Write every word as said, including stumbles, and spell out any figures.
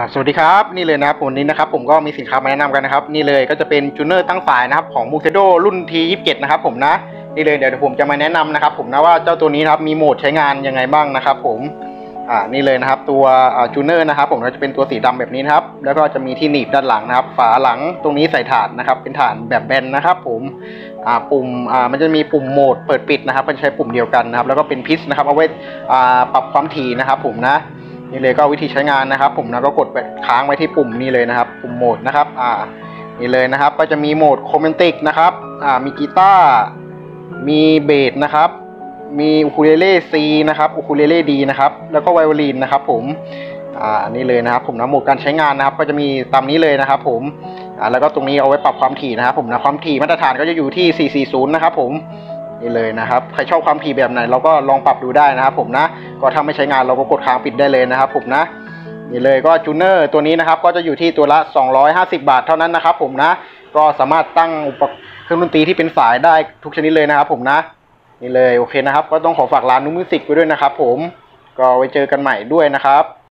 สวัสดีครับนี่เลยนะครับวันนี้นะครับผมก็มีสินค้ามาแนะนำกันนะครับนี่เลยก็จะเป็นจูเนอร์ตั้งสายนะครับของ Musedo รุ่น ที ยี่สิบเจ็ด นะครับผมนะนี่เลยเดี๋ยวผมจะมาแนะนำนะครับผมนะว่าเจ้าตัวนี้นะครับมีโหมดใช้งานยังไงบ้างนะครับผมอ่านี่เลยนะครับตัวจูเนอร์นะครับผมจะเป็นตัวสีดำแบบนี้นะครับแล้วก็จะมีที่หนีบด้านหลังนะครับฝาหลังตรงนี้ใส่ถ่านนะครับเป็นถ่านแบบแบนนะครับผมอ่าปุ่มอ่ามันจะมีปุ่มโหมดเปิดปิดนะครับมันใช้ปุ่มเดียวกันนะครับแล้วก็เป็นพิชนะครับเอาไว้อ่าปรับความถี่นะครับผมนะนี่เลยก็วิธีใช้งานนะครับผมนะก็กดค้างไว้ที่ปุ่มนี้เลยนะครับปุ่มโหมดนะครับอ่านี่เลยนะครับก็จะมีโหมดโคเมนติกนะครับอ่ามีกีตาร์มีเบสนะครับมีอูคูเลเล่ซีนะครับอูคูเลเล่ดีนะครับแล้วก็ไวโอลินนะครับผมอ่านี่เลยนะครับผมนะโหมดการใช้งานนะครับก็จะมีตามนี้เลยนะครับผมอ่าแล้วก็ตรงนี้เอาไว้ปรับความถี่นะครับผมนะความถี่มาตรฐานก็จะอยู่ที่สี่ร้อยสี่สิบนะครับผมนี่เลยนะครับใครชอบความถี่แบบไหนเราก็ลองปรับดูได้นะครับผมนะก็ถ้าไม่ใช้งานเราก็กดค้างปิดได้เลยนะครับผมนะนี่เลยก็จูเนอร์ตัวนี้นะครับก็จะอยู่ที่ตัวละสองร้อยห้าสิบบาทเท่านั้นนะครับผมนะก็สามารถตั้งอุปกรณ์เครื่องดนตรีที่เป็นสายได้ทุกชนิดเลยนะครับผมนะนี่เลยโอเคนะครับก็ต้องขอฝากร้านนุ้มิวสิกไว้ด้วยนะครับผมก็ไว้เจอกันใหม่ด้วยนะครับ